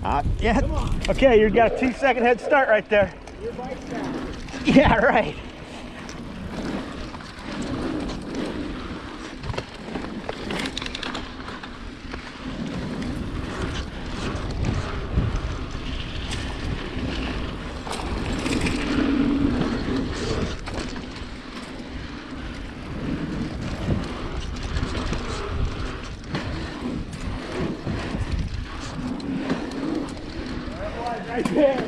Yeah. Okay, you've got a 2-second head start right there. Your bike's down. Yeah, right. Right there.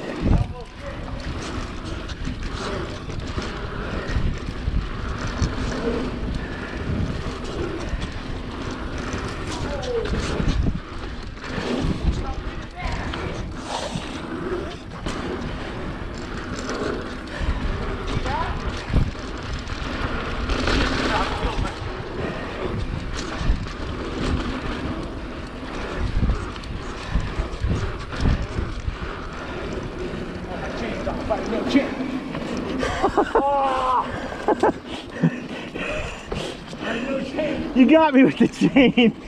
No chance. Oh. No chance. You got me with the chain.